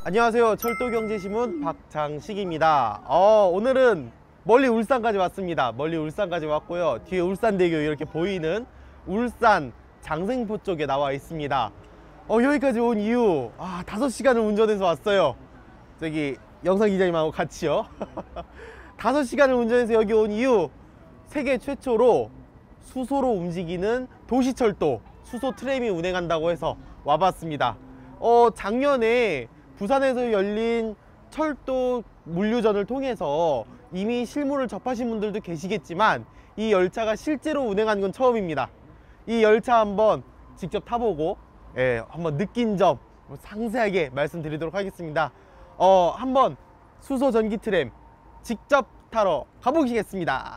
안녕하세요. 철도경제신문 박장식입니다. 오늘은 멀리 울산까지 왔습니다. 멀리 울산까지 왔고요. 뒤에 울산대교 이렇게 보이는 울산 장생포 쪽에 나와 있습니다. 여기까지 온 이유 5시간을 운전해서 왔어요. 저기 영상기자님하고 같이요. 5시간을 운전해서 여기 온 이유, 세계 최초로 수소로 움직이는 도시철도 수소 트램이 운행한다고 해서 와봤습니다. 작년에 부산에서 열린 철도 물류전을 통해서 이미 실물을 접하신 분들도 계시겠지만 이 열차가 실제로 운행한 건 처음입니다. 이 열차 한번 직접 타보고 한번 느낀 점 상세하게 말씀드리도록 하겠습니다. 한번 수소 전기 트램 직접 타러 가보시겠습니다.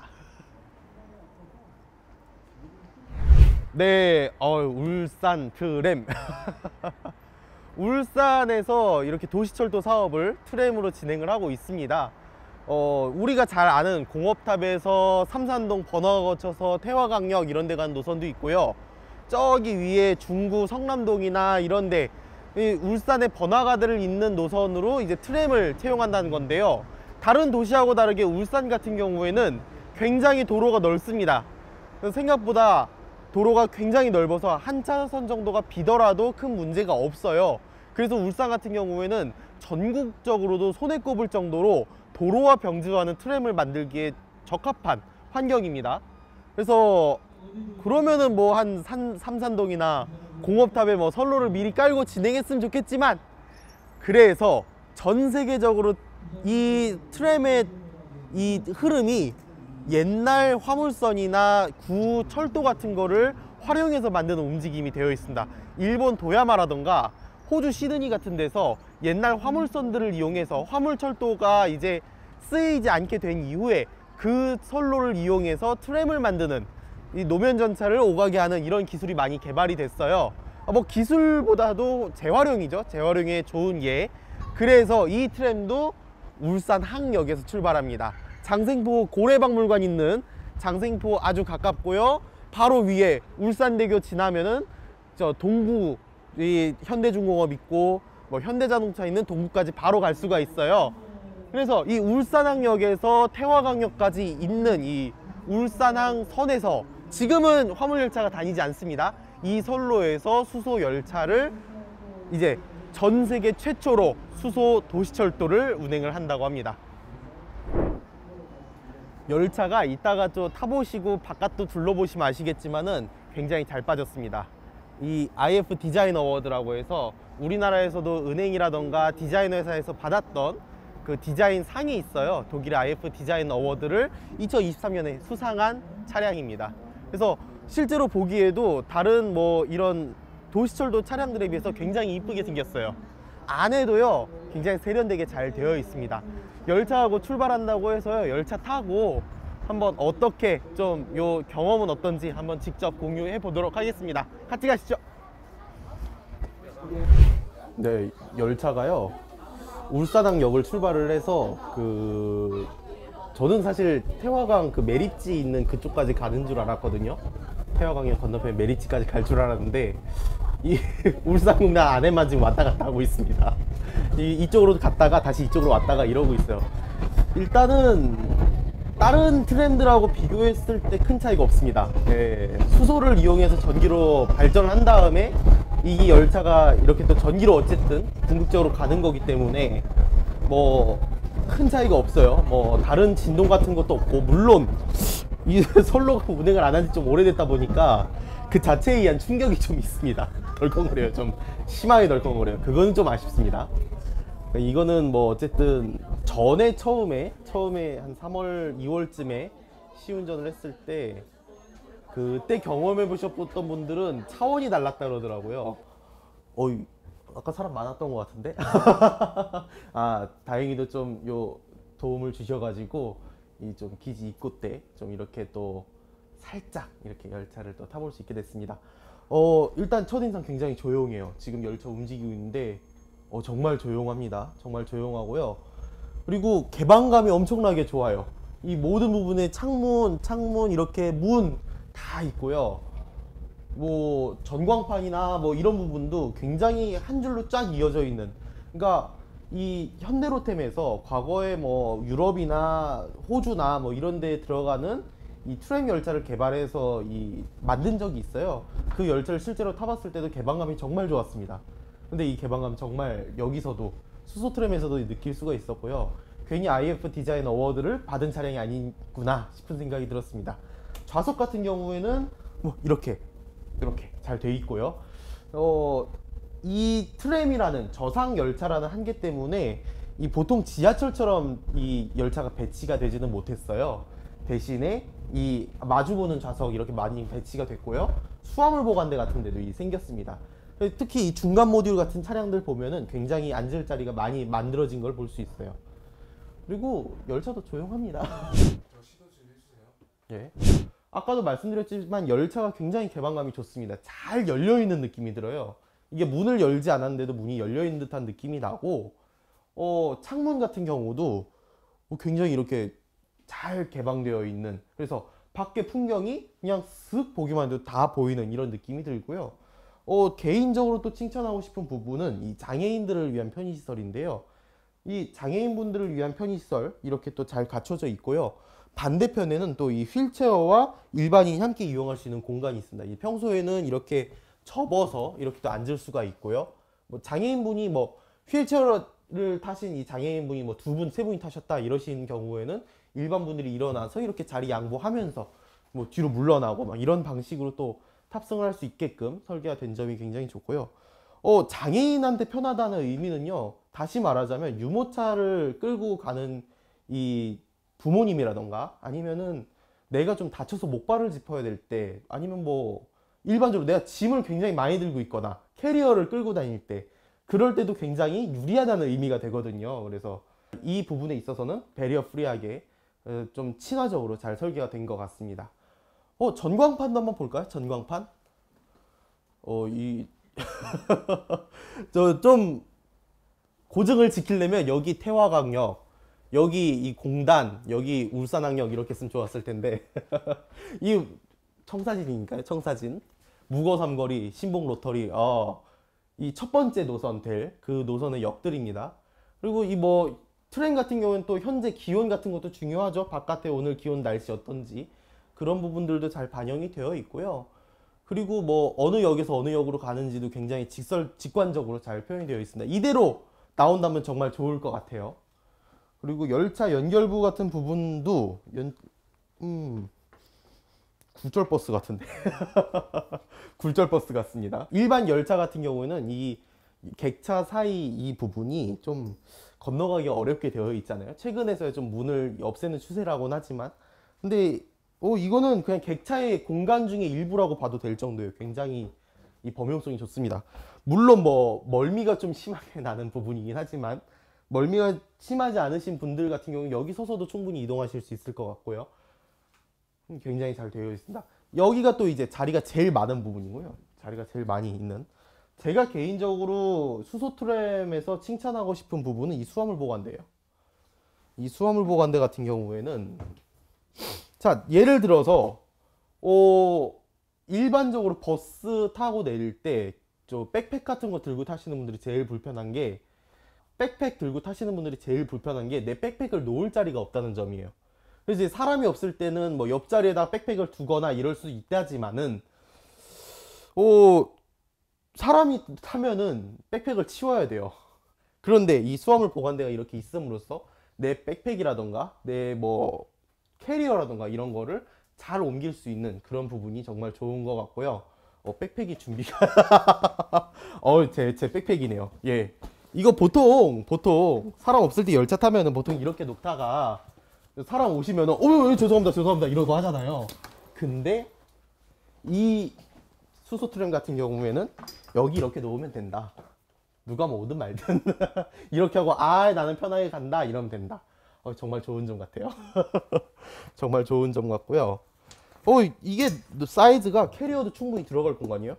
네, 울산 트램. 울산에서 이렇게 도시철도 사업을 트램으로 진행을 하고 있습니다. 우리가 잘 아는 공업탑에서 삼산동 번화가 거쳐서 태화강역 이런 데 가는 노선도 있고요. 저기 위에 중구 성남동이나 이런 데 울산의 번화가들을 잇는 노선으로 이제 트램을 채용한다는 건데요. 다른 도시하고 다르게 울산 같은 경우에는 굉장히 도로가 넓습니다. 생각보다 도로가 굉장히 넓어서 한 차선 정도가 비더라도 큰 문제가 없어요. 그래서 울산 같은 경우에는 전국적으로도 손에 꼽을 정도로 도로와 병지하는 트램을 만들기에 적합한 환경입니다. 그래서 그러면은 뭐 한 삼산동이나 공업탑에 뭐 선로를 미리 깔고 진행했으면 좋겠지만, 그래서 전 세계적으로 이 트램의 이 흐름이 옛날 화물선이나 구철도 같은 거를 활용해서 만드는 움직임이 되어 있습니다. 일본 도야마라던가 호주 시드니 같은 데서 옛날 화물선들을 이용해서 화물철도가 이제 쓰이지 않게 된 이후에 그 선로를 이용해서 트램을 만드는, 이 노면 전차를 오가게 하는 이런 기술이 많이 개발이 됐어요. 뭐 기술보다도 재활용이죠. 재활용에 좋은 예. 그래서 이 트램도 울산 항역에서 출발합니다. 장생포 고래박물관 있는 장생포 아주 가깝고요. 바로 위에 울산대교 지나면은 저 동구 이 현대중공업 있고 뭐 현대자동차 있는 동구까지 바로 갈 수가 있어요. 그래서 이 울산항역에서 태화강역까지 있는 이 울산항 선에서 지금은 화물열차가 다니지 않습니다. 이 선로에서 수소 열차를 이제 전 세계 최초로 수소 도시철도를 운행을 한다고 합니다. 열차가 이따가 또 타보시고 바깥도 둘러보시면 아시겠지만은 굉장히 잘 빠졌습니다. 이 IF 디자인 어워드라고 해서 우리나라에서도 은행이라던가 디자인 회사에서 받았던 그 디자인 상이 있어요. 독일의 IF 디자인 어워드를 2023년에 수상한 차량입니다. 그래서 실제로 보기에도 다른 뭐 이런 도시철도 차량들에 비해서 굉장히 이쁘게 생겼어요. 안에도요 굉장히 세련되게 잘 되어 있습니다. 열차하고 출발한다고 해서요, 열차 타고 한번 어떻게 좀 요 경험은 어떤지 한번 직접 공유해 보도록 하겠습니다. 같이 가시죠. 네, 열차가요 울산항역을 출발을 해서 저는 사실 태화강 그 메리지 있는 그쪽까지 가는 줄 알았거든요. 태화강역 건너편 메리지까지 갈 줄 알았는데 이 울산공단 안에만 지금 왔다 갔다 하고 있습니다. 이쪽으로 갔다가 다시 이쪽으로 왔다가 이러고 있어요. 일단은 다른 트램들하고 비교했을 때 큰 차이가 없습니다. 수소를 이용해서 전기로 발전을 한 다음에 이 열차가 이렇게 또 전기로 어쨌든 궁극적으로 가는 거기 때문에 뭐 큰 차이가 없어요. 뭐 다른 진동 같은 것도 없고, 물론 이 선로가 운행을 안 한 지 좀 오래됐다 보니까 그 자체에 의한 충격이 좀 있습니다. 덜컹거려요. 좀 심하게 덜컹거려요. 그거는 좀 아쉽습니다. 이거는 뭐 어쨌든 전에 처음에 한 3월 2월쯤에 시운전을 했을 때 그때 경험해 보셨던 분들은 차원이 달랐다 그러더라고요. 아까 사람 많았던 것 같은데. 다행히도 좀 요 도움을 주셔가지고 이 좀 기지 입구 때 좀 이렇게 또 살짝 이렇게 열차를 또 타볼 수 있게 됐습니다. 일단 첫인상 굉장히 조용해요. 지금 열차 움직이고 있는데 정말 조용합니다. 정말 조용하고요. 그리고 개방감이 엄청나게 좋아요. 이 모든 부분에 창문 이렇게 문 다 있고요. 뭐 전광판이나 뭐 이런 부분도 굉장히 한 줄로 쫙 이어져 있는, 그러니까 이 현대로템에서 과거에 뭐 유럽이나 호주나 뭐 이런 데 들어가는 이 트램 열차를 개발해서 만든 적이 있어요. 그 열차를 실제로 타봤을 때도 개방감이 정말 좋았습니다. 근데 이 개방감 정말 여기서도 수소 트램에서도 느낄 수가 있었고요. 괜히 IF 디자인 어워드를 받은 차량이 아니구나 싶은 생각이 들었습니다. 좌석 같은 경우에는 뭐 이렇게 잘 돼 있고요. 이 트램이라는 저상 열차라는 한계 때문에 이 보통 지하철처럼 이 열차가 배치가 되지는 못했어요. 대신에 이 마주보는 좌석 이렇게 많이 배치가 됐고요. 수화물 보관대 같은 데도 생겼습니다. 특히 이 중간 모듈 같은 차량들 보면은 굉장히 앉을 자리가 많이 만들어진 걸 볼 수 있어요. 그리고 열차도 조용합니다. 저 시도 좀 해주세요. 예. 아까도 말씀드렸지만 열차가 굉장히 개방감이 좋습니다. 잘 열려있는 느낌이 들어요. 이게 문을 열지 않았는데도 문이 열려있는 듯한 느낌이 나고, 창문 같은 경우도 굉장히 이렇게 잘 개방되어 있는, 그래서 밖에 풍경이 그냥 쓱 보기만 해도 다 보이는 이런 느낌이 들고요. 개인적으로 또 칭찬하고 싶은 부분은 이 장애인들을 위한 편의시설인데요. 이 장애인분들을 위한 편의시설 이렇게 또 잘 갖춰져 있고요. 반대편에는 또 이 휠체어와 일반인이 함께 이용할 수 있는 공간이 있습니다. 이 평소에는 이렇게 접어서 이렇게 또 앉을 수가 있고요. 뭐 장애인분이 뭐 휠체어를 타신 이 장애인분이 뭐 두 분, 세 분이 타셨다 이러신 경우에는 일반 분들이 일어나서 이렇게 자리 양보하면서 뭐 뒤로 물러나고 막 이런 방식으로 또 탑승을 할 수 있게끔 설계가 된 점이 굉장히 좋고요. 장애인한테 편하다는 의미는요, 다시 말하자면 유모차를 끌고 가는 이 부모님이라던가 아니면은 내가 좀 다쳐서 목발을 짚어야 될 때, 아니면 뭐 일반적으로 내가 짐을 굉장히 많이 들고 있거나 캐리어를 끌고 다닐 때, 그럴 때도 굉장히 유리하다는 의미가 되거든요. 그래서 이 부분에 있어서는 배리어 프리하게 좀 친화적으로 잘 설계가 된 것 같습니다. 전광판도 한번 볼까요? 전광판. 저 좀 고증을 지키려면 여기 태화강역, 여기 이 공단, 여기 울산항역 이렇게 쓰면 좋았을 텐데 이 청사진이니까요. 청사진, 무거삼거리, 신봉 로터리, 이 첫 번째 노선 될 그 노선의 역들입니다. 그리고 이 뭐 트램 같은 경우는 또 현재 기온 같은 것도 중요하죠. 바깥에 오늘 기온 날씨 어떤지 그런 부분들도 잘 반영이 되어 있고요. 그리고 뭐 어느 역에서 어느 역으로 가는지도 굉장히 직관적으로 잘 표현이 되어 있습니다. 이대로 나온다면 정말 좋을 것 같아요. 그리고 열차 연결부 같은 부분도 굴절버스 같은데 굴절버스 같습니다. 일반 열차 같은 경우에는 이 객차 사이 이 부분이 좀 건너가기 어렵게 되어 있잖아요. 최근에서야 좀 문을 없애는 추세라고는 하지만, 근데 이거는 그냥 객차의 공간 중에 일부라고 봐도 될 정도예요. 굉장히 이 범용성이 좋습니다. 물론 뭐 멀미가 좀 심하게 나는 부분이긴 하지만, 멀미가 심하지 않으신 분들 같은 경우는 여기 서서도 충분히 이동하실 수 있을 것 같고요. 굉장히 잘 되어 있습니다. 여기가 또 이제 자리가 제일 많은 부분이고요. 자리가 제일 많이 있는, 제가 개인적으로 수소 트램에서 칭찬하고 싶은 부분은 이 수화물 보관대예요. 이 수화물 보관대 같은 경우에는, 자, 예를 들어서 일반적으로 버스 타고 내릴 때 저 백팩 같은 거 들고 타시는 분들이 제일 불편한 게, 백팩 들고 타시는 분들이 제일 불편한 게 내 백팩을 놓을 자리가 없다는 점이에요. 그래서 이제 사람이 없을 때는 뭐 옆자리에다 백팩을 두거나 이럴 수 있다지만은, 사람이 타면은 백팩을 치워야 돼요. 그런데 이 수화물 보관대가 이렇게 있음으로써 내 백팩이라던가 내 뭐 캐리어라던가 이런 거를 잘 옮길 수 있는 그런 부분이 정말 좋은 것 같고요. 백팩이 준비가 제 백팩이네요. 예. 이거 보통 사람 없을 때 열차 타면은 보통 이렇게 놓다가 사람 오시면은 죄송합니다 이러고 하잖아요. 근데 이 수소 트램 같은 경우에는 여기 이렇게 놓으면 된다. 누가 뭐 오든 말든 이렇게 하고 나는 편하게 간다 이러면 된다. 정말 좋은 점 같아요. 정말 좋은 점 같고요. 이게 사이즈가 캐리어도 충분히 들어갈 공간이에요.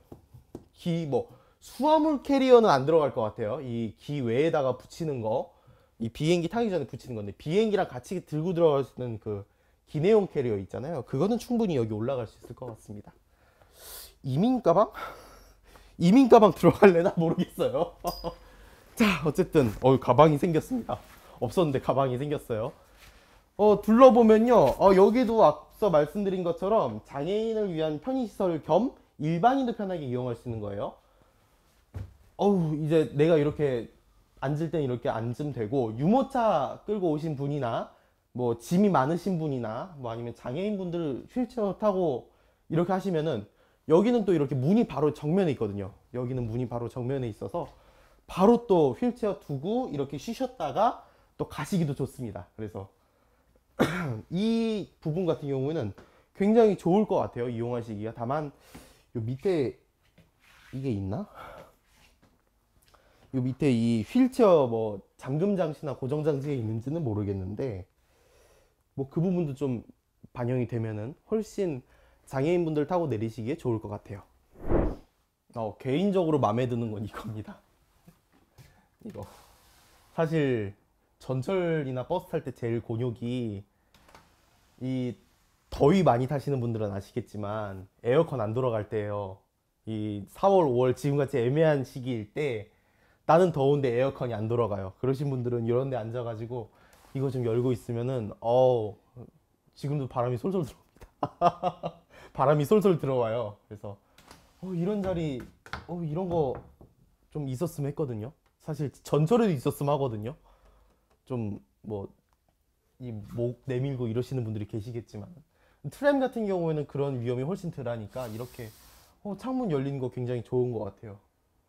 수화물 캐리어는 안 들어갈 것 같아요. 이 기 외에다가 붙이는 거, 이 비행기 타기 전에 붙이는 건데, 비행기랑 같이 들고 들어갈 수 있는 그 기내용 캐리어 있잖아요. 그거는 충분히 여기 올라갈 수 있을 것 같습니다. 이민 가방 들어갈래나 모르겠어요. 자, 어쨌든 가방이 생겼습니다. 없었는데 가방이 생겼어요. 둘러보면요. 여기도 앞서 말씀드린 것처럼 장애인을 위한 편의시설 겸 일반인도 편하게 이용할 수 있는 거예요. 이제 내가 이렇게 앉을 땐 이렇게 앉으면 되고, 유모차 끌고 오신 분이나 뭐 짐이 많으신 분이나 뭐 아니면 장애인 분들 휠체어 타고 이렇게 하시면은, 여기는 또 이렇게 문이 바로 정면에 있거든요. 여기는 문이 바로 정면에 있어서 바로 또 휠체어 두고 이렇게 쉬셨다가 또 가시기도 좋습니다. 그래서 이 부분 같은 경우에는 굉장히 좋을 것 같아요, 이용하시기가. 다만 요 밑에 이게 있나? 요 밑에 이 휠체어 뭐 잠금 장치나 고정 장치가 있는지는 모르겠는데, 뭐 그 부분도 좀 반영이 되면은 훨씬 장애인분들 타고 내리시기에 좋을 것 같아요. 개인적으로 마음에 드는 건 이겁니다. 이거 사실 전철이나 버스 탈 때 제일 곤욕이, 이 더위 많이 타시는 분들은 아시겠지만 에어컨 안 돌아갈 때예요. 이 4월, 5월 지금같이 애매한 시기일 때 나는 더운데 에어컨이 안 돌아가요. 그러신 분들은 이런 데 앉아가지고 이거 좀 열고 있으면은 지금도 바람이 솔솔 들어옵니다. 바람이 솔솔 들어와요. 그래서 이런 자리 이런 거 좀 있었으면 했거든요. 사실 전철에도 있었으면 하거든요. 좀 뭐 이 목 내밀고 이러시는 분들이 계시겠지만, 트램 같은 경우에는 그런 위험이 훨씬 덜하니까 이렇게 창문 열리는 거 굉장히 좋은 것 같아요.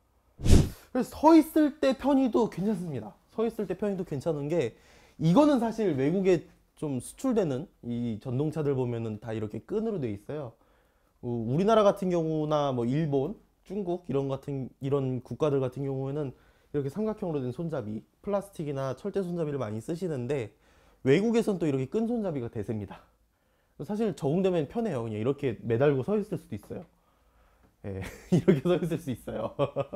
그래서 서 있을 때 편의도 괜찮습니다. 서 있을 때 편의도 괜찮은 게, 이거는 사실 외국에 좀 수출되는 이 전동차들 보면은 다 이렇게 끈으로 돼 있어요. 우리나라 같은 경우나 뭐 일본, 중국 이런 국가들 같은 경우에는 이렇게 삼각형으로 된 손잡이, 플라스틱이나 철제 손잡이를 많이 쓰시는데, 외국에선 또 이렇게 끈 손잡이가 대세입니다. 사실 적응되면 편해요. 그냥 이렇게 매달고 서 있을 수도 있어요. 예, 이렇게 서 있을 수 있어요.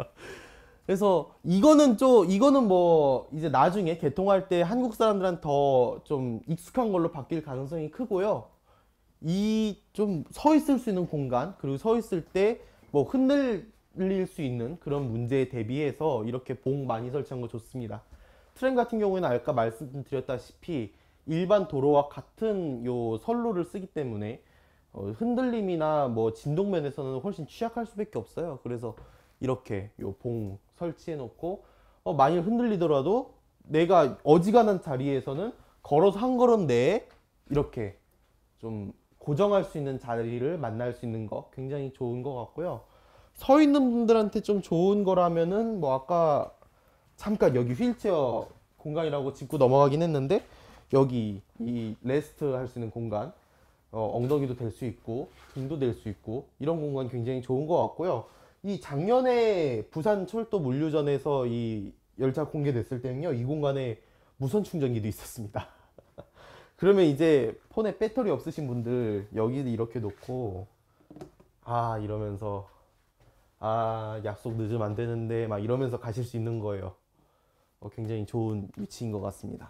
그래서 이거는 뭐 이제 나중에 개통할 때 한국 사람들한테 더 좀 익숙한 걸로 바뀔 가능성이 크고요. 이 좀 서 있을 수 있는 공간, 그리고 서 있을 때 뭐 흔들릴 수 있는 그런 문제에 대비해서 이렇게 봉 많이 설치한 거 좋습니다. 트램 같은 경우에는 아까 말씀드렸다시피 일반 도로와 같은 요 선로를 쓰기 때문에 흔들림이나 뭐 진동 면에서는 훨씬 취약할 수밖에 없어요. 그래서 이렇게 요 봉 설치해 놓고 만일 흔들리더라도 내가 어지간한 자리에서는 걸어서 한 걸음 내에 이렇게 좀 고정할 수 있는 자리를 만날 수 있는 거 굉장히 좋은 것 같고요. 서 있는 분들한테 좀 좋은 거라면은 뭐 아까 잠깐 여기 휠체어 공간이라고 짚고 넘어가긴 했는데, 여기 이 레스트 할 수 있는 공간, 엉덩이도 될 수 있고 등도 될 수 있고 이런 공간 굉장히 좋은 것 같고요. 이 작년에 부산 철도 물류전에서 이 열차 공개됐을 때는요, 이 공간에 무선 충전기도 있었습니다. 그러면 이제 폰에 배터리 없으신 분들 여기 이렇게 놓고 이러면서 약속 늦으면 안 되는데 막 이러면서 가실 수 있는 거예요. 굉장히 좋은 위치인 것 같습니다.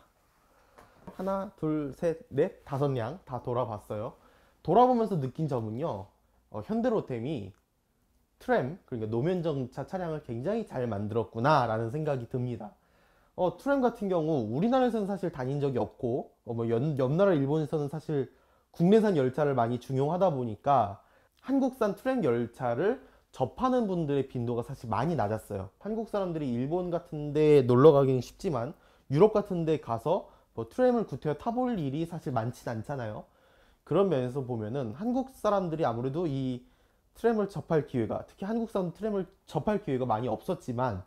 하나, 둘, 셋, 넷, 5량 다 돌아봤어요. 돌아보면서 느낀 점은요, 현대로템이 트램, 그러니까 노면정차 차량을 굉장히 잘 만들었구나 라는 생각이 듭니다. 트램 같은 경우 우리나라에서는 사실 다닌 적이 없고, 뭐 옆나라 일본에서는 사실 국내산 열차를 많이 중용하다 보니까 한국산 트램 열차를 접하는 분들의 빈도가 사실 많이 낮았어요. 한국 사람들이 일본 같은 데 놀러 가기는 쉽지만 유럽 같은 데 가서 뭐 트램을 구태여 타볼 일이 사실 많진 않잖아요. 그런 면에서 보면은 한국 사람들이 아무래도 이 트램을 접할 기회가, 특히 한국산 트램을 접할 기회가 많이 없었지만,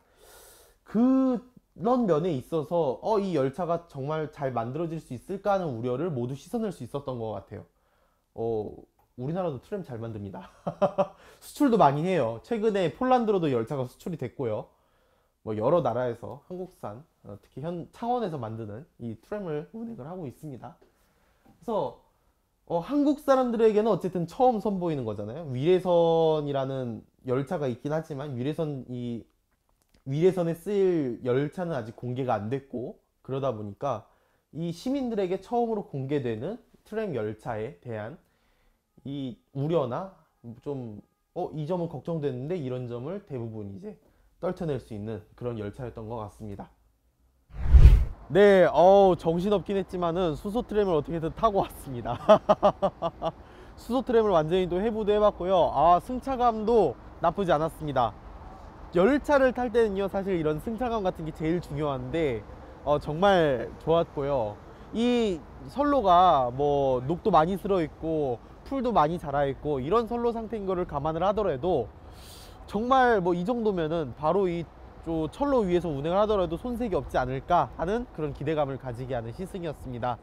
그런 면에 있어서 이 열차가 정말 잘 만들어질 수 있을까 하는 우려를 모두 씻어낼 수 있었던 것 같아요. 우리나라도 트램 잘 만듭니다. 수출도 많이 해요. 최근에 폴란드로도 열차가 수출이 됐고요. 뭐 여러 나라에서 한국산, 특히 창원에서 만드는 이 트램을 운행을 하고 있습니다. 그래서 한국 사람들에게는 어쨌든 처음 선보이는 거잖아요. 위례선이라는 열차가 있긴 하지만 위례선에 쓰일 열차는 아직 공개가 안 됐고, 그러다 보니까 이 시민들에게 처음으로 공개되는 트램 열차에 대한 이 우려나 좀 이 점은 걱정되는데 이런 점을 대부분 이제 떨쳐낼 수 있는 그런 열차였던 것 같습니다. 네, 정신없긴 했지만은 수소 트램을 어떻게든 타고 왔습니다. 수소 트램을 완전히 또 해부도 해봤고요. 승차감도 나쁘지 않았습니다. 열차를 탈 때는요, 사실 이런 승차감 같은 게 제일 중요한데 정말 좋았고요. 이 선로가 뭐 녹도 많이 쓸어 있고 풀도 많이 자라 있고 이런 선로 상태인 거를 감안을 하더라도 정말 뭐 이 정도면은 바로 이 철로 위에서 운행을 하더라도 손색이 없지 않을까 하는 그런 기대감을 가지게 하는 시승이었습니다.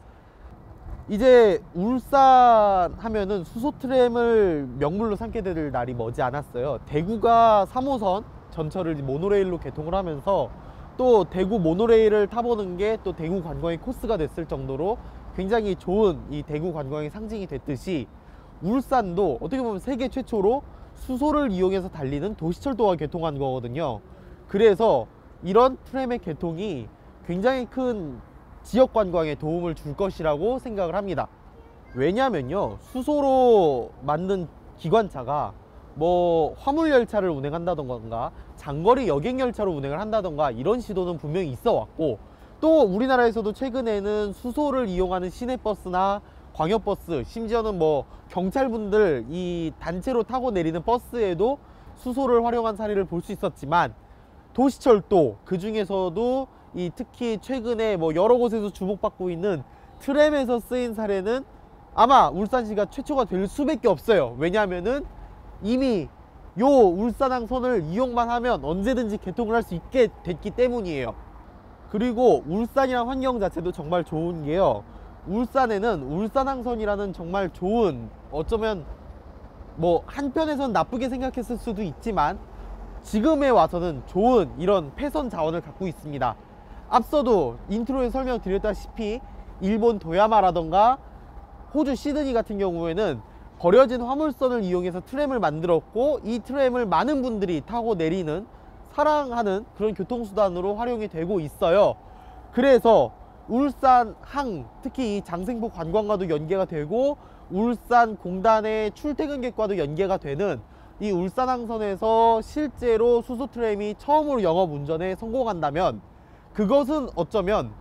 이제 울산 하면은 수소 트램을 명물로 삼게 될 날이 머지 않았어요. 대구가 3호선 전철을 모노레일로 개통을 하면서 또 대구 모노레일을 타보는 게 또 대구 관광의 코스가 됐을 정도로 굉장히 좋은 이 대구 관광의 상징이 됐듯이 울산도 어떻게 보면 세계 최초로 수소를 이용해서 달리는 도시철도가 개통한 거거든요. 그래서 이런 트램의 개통이 굉장히 큰 지역 관광에 도움을 줄 것이라고 생각을 합니다. 왜냐면요, 수소로 만든 기관차가 뭐 화물열차를 운행한다던가 장거리 여객열차로 운행을 한다던가 이런 시도는 분명히 있어 왔고, 또 우리나라에서도 최근에는 수소를 이용하는 시내버스나 광역버스, 심지어는 뭐 경찰분들 이 단체로 타고 내리는 버스에도 수소를 활용한 사례를 볼 수 있었지만, 도시철도 그 중에서도 이 특히 최근에 뭐 여러 곳에서 주목받고 있는 트램에서 쓰인 사례는 아마 울산시가 최초가 될 수밖에 없어요. 왜냐하면은 이미 요 울산항선을 이용만 하면 언제든지 개통을 할 수 있게 됐기 때문이에요. 그리고 울산이란 환경 자체도 정말 좋은 게요, 울산에는 울산항선이라는 정말 좋은, 어쩌면 뭐 한편에선 나쁘게 생각했을 수도 있지만 지금에 와서는 좋은 이런 폐선 자원을 갖고 있습니다. 앞서도 인트로에 설명드렸다시피 일본 도야마라던가 호주 시드니 같은 경우에는 버려진 화물선을 이용해서 트램을 만들었고, 이 트램을 많은 분들이 타고 내리는, 사랑하는 그런 교통수단으로 활용이 되고 있어요. 그래서 울산항, 특히 이 장생포 관광과도 연계가 되고 울산 공단의 출퇴근객과도 연계가 되는 이 울산항선에서 실제로 수소 트램이 처음으로 영업 운전에 성공한다면 그것은 어쩌면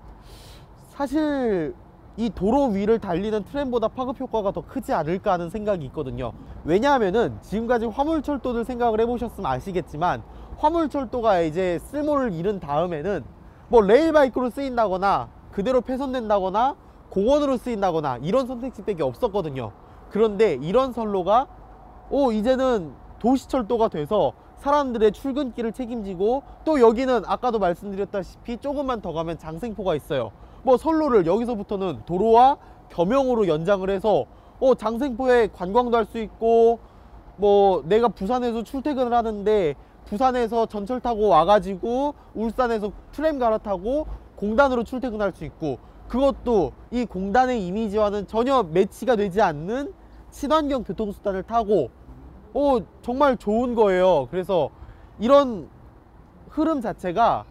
사실 이 도로 위를 달리는 트램보다 파급 효과가 더 크지 않을까 하는 생각이 있거든요. 왜냐하면은 지금까지 화물철도를 생각을 해보셨으면 아시겠지만, 화물철도가 이제 쓸모를 잃은 다음에는 뭐 레일바이크로 쓰인다거나 그대로 폐선된다거나 공원으로 쓰인다거나 이런 선택지밖에 없었거든요. 그런데 이런 선로가 이제는 도시철도가 돼서 사람들의 출근길을 책임지고, 또 여기는 아까도 말씀드렸다시피 조금만 더 가면 장생포가 있어요. 뭐 선로를 여기서부터는 도로와 겸용으로 연장을 해서 장생포에 관광도 할 수 있고, 뭐 내가 부산에서 출퇴근을 하는데 부산에서 전철 타고 와가지고 울산에서 트램 갈아타고 공단으로 출퇴근할 수 있고, 그것도 이 공단의 이미지와는 전혀 매치가 되지 않는 친환경 교통수단을 타고 정말 좋은 거예요. 그래서 이런 흐름 자체가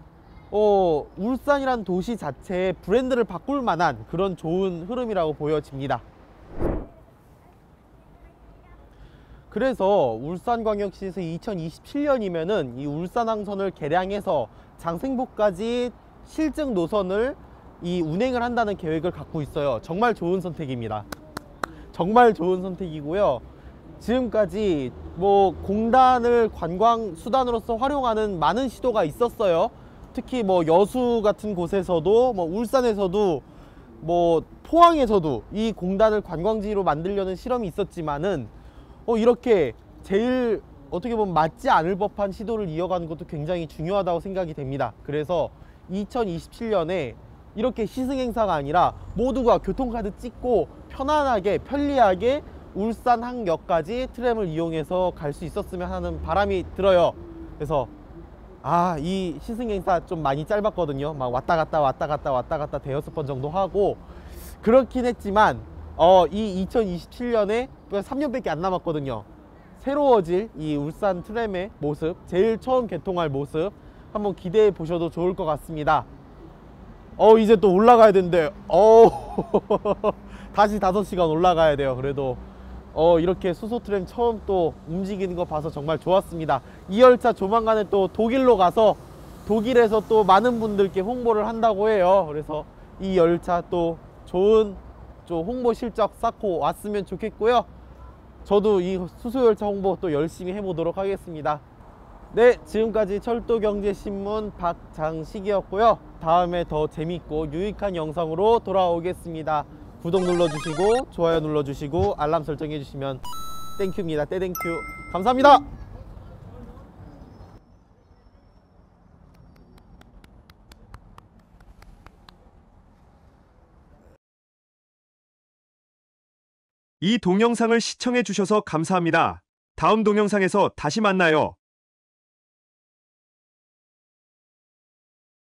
울산이란 도시 자체의 브랜드를 바꿀 만한 그런 좋은 흐름이라고 보여집니다. 그래서 울산광역시에서 2027년이면은 이 울산항선을 개량해서 장생포까지 실증 노선을 운행을 한다는 계획을 갖고 있어요. 정말 좋은 선택입니다. 정말 좋은 선택이고요. 지금까지 뭐 공단을 관광 수단으로서 활용하는 많은 시도가 있었어요. 특히 뭐 여수 같은 곳에서도, 뭐 울산에서도, 뭐 포항에서도 이 공단을 관광지로 만들려는 실험이 있었지만은 이렇게 제일 어떻게 보면 맞지 않을 법한 시도를 이어가는 것도 굉장히 중요하다고 생각이 됩니다. 그래서 2027년에 이렇게 시승행사가 아니라 모두가 교통카드 찍고 편안하게 편리하게 울산항역까지 트램을 이용해서 갈 수 있었으면 하는 바람이 들어요. 그래서 이 시승행사 좀 많이 짧았거든요. 막 왔다 갔다 대여섯 번 정도 하고 그렇긴 했지만 이 2027년에 3년밖에 안 남았거든요. 새로워질 이 울산 트램의 모습, 제일 처음 개통할 모습 한번 기대해 보셔도 좋을 것 같습니다. 이제 또 올라가야 되는데 다시 5시간 올라가야 돼요. 그래도 이렇게 수소 트램 처음 또 움직이는 거 봐서 정말 좋았습니다. 이 열차 조만간에 또 독일로 가서 독일에서 또 많은 분들께 홍보를 한다고 해요. 그래서 이 열차 또 좋은 좀 홍보 실적 쌓고 왔으면 좋겠고요. 저도 이 수소열차 홍보 또 열심히 해보도록 하겠습니다. 네, 지금까지 철도경제신문 박장식이었고요. 다음에 더 재밌고 유익한 영상으로 돌아오겠습니다. 구독 눌러주시고 좋아요 눌러주시고 알람 설정해주시면 땡큐입니다. 떼땡큐. 감사합니다. 이 동영상을 시청해 주셔서 감사합니다. 다음 동영상에서 다시 만나요.